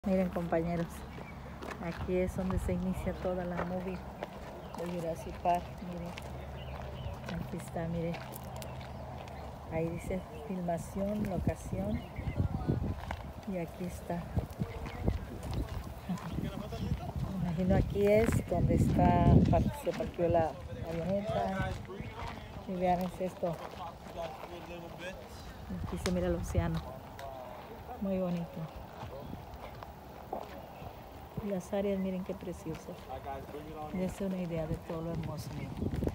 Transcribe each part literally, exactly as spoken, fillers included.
Miren, compañeros, aquí es donde se inicia toda la movie de Jurassic Park. Miren, aquí está, miren, ahí dice filmación, locación, y aquí está. Me imagino aquí es donde está, se partió la avioneta. Y vean, es esto. Aquí se mira el océano, muy bonito. Y las áreas, miren qué preciosas. Dense una idea de todo lo hermoso. Miren.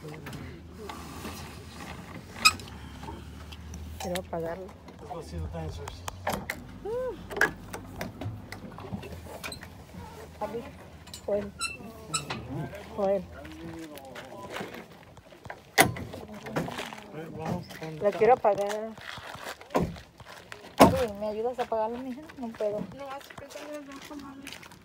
Quiero apagarlo. Let's go see the dancers. Abi, Joel. Joel. Lo quiero apagar. Abi, ¿me ayudas a apagarlo, mija? No puedo. No, así que también no tomarlo.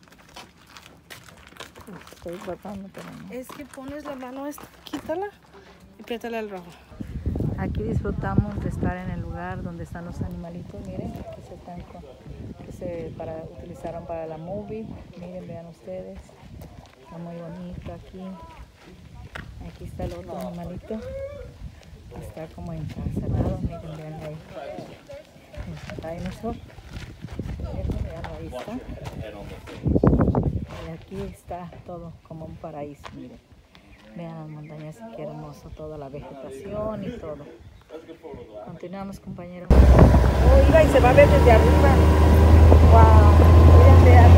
Estoy tratando, pero no. Es que pones la mano, esta, quítala y apriétale el rojo. Aquí disfrutamos de estar en el lugar donde están los animalitos, miren, que se, están con- que se para, utilizaron para la movie. Miren, vean ustedes, está muy bonito aquí. Aquí está el otro animalito, está como encarcelado, miren, vean ahí. Está ahí nuestro, vean, ahí está. Y aquí está todo como un paraíso, miren. Vean las montañas, qué hermoso, toda la vegetación y todo. Continuamos, compañeros. Oh, iba y se va a ver desde arriba. Wow, miren, vean.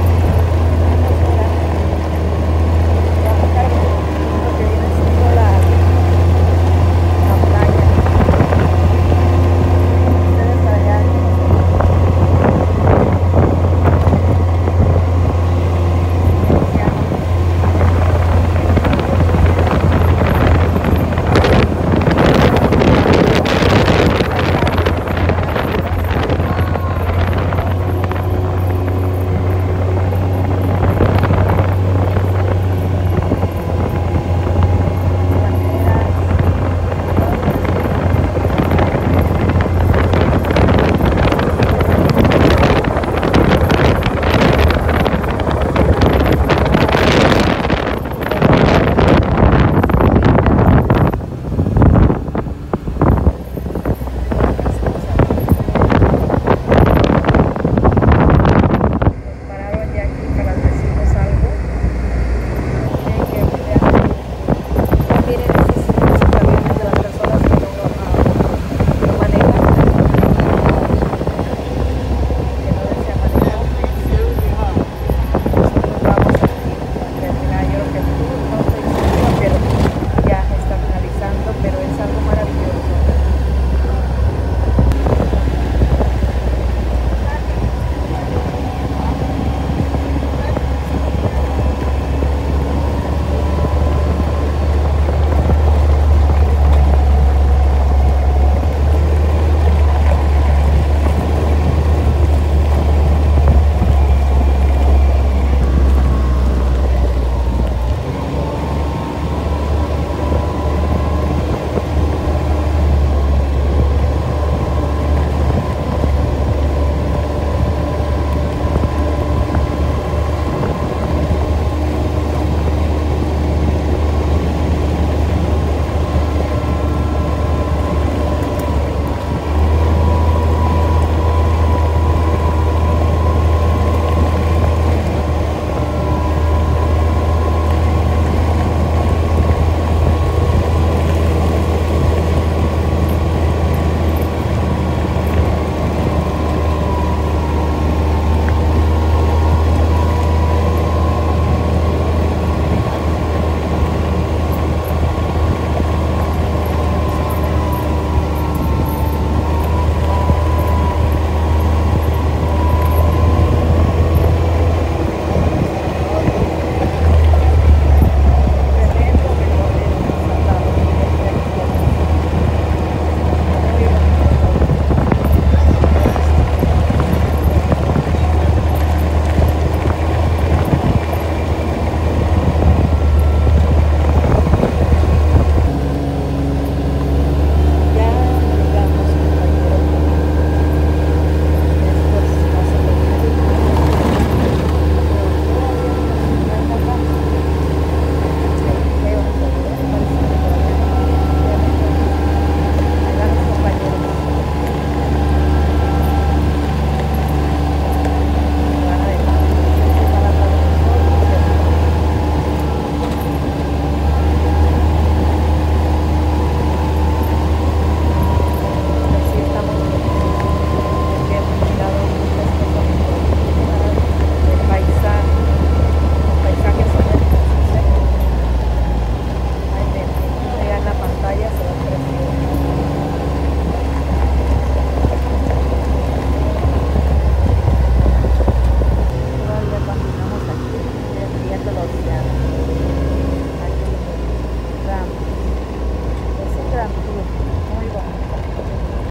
Voy a buscar lo que viene siendo la, la playa. Ustedes para allá. como